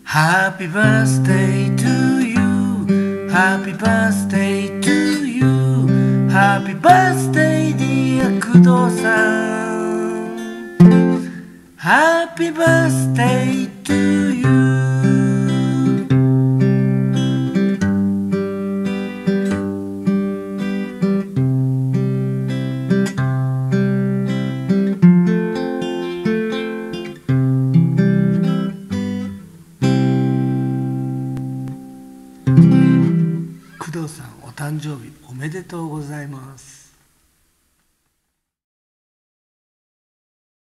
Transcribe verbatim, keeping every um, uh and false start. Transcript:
Happy birthday to you. Happy birthday to you. Happy birthday dear 工藤さん。Happy birthday to you。工藤さん、お誕生日おめでとうございます。